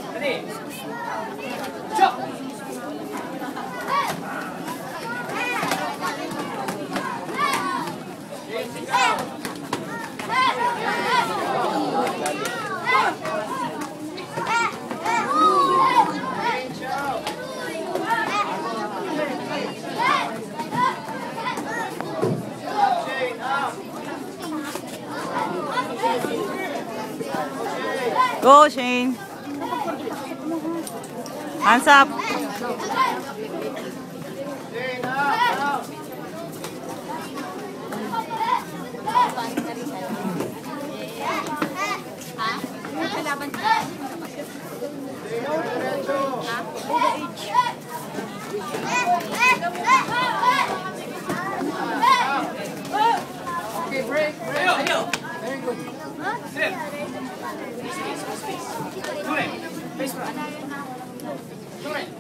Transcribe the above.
Ready? Chop! Go, Shane. Hands up. Okay, break. Very good. Sit. Space. Face front.